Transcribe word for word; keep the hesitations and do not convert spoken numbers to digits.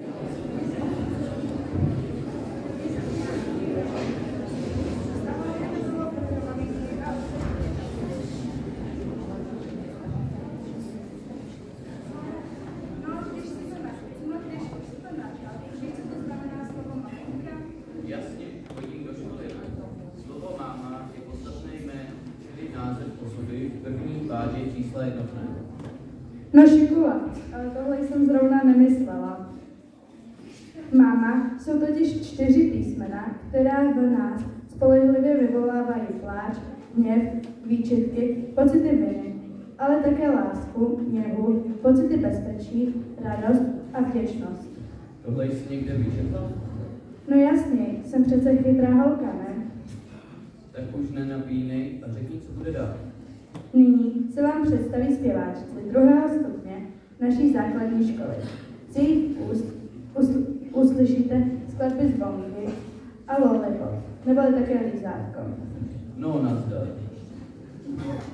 Jasně, chodím do školy. Slovo máma je podstatné jméno, čili název osoby v první pádě čísla jednotného. No šikula, ale tohle jsem zrovna nemyslela. Máma jsou totiž čtyři písmena, která v nás spolehlivě vyvolávají pláč, hněv, výčitky, pocity viny, ale také lásku, něhu, pocity bezpečí, radost a vděčnost. Tohle jsi někde vyčetla? No jasně, jsem přece chytrá holka, ne? Tak už nenapínej a řekni, co bude dál. Nyní se vám představí zpěváčci druhého stupně naší základní školy. Z jejich úst usl- uslyšíte skladby z Bongy a Lollipop, nebo také Lízátko. No, nazdar.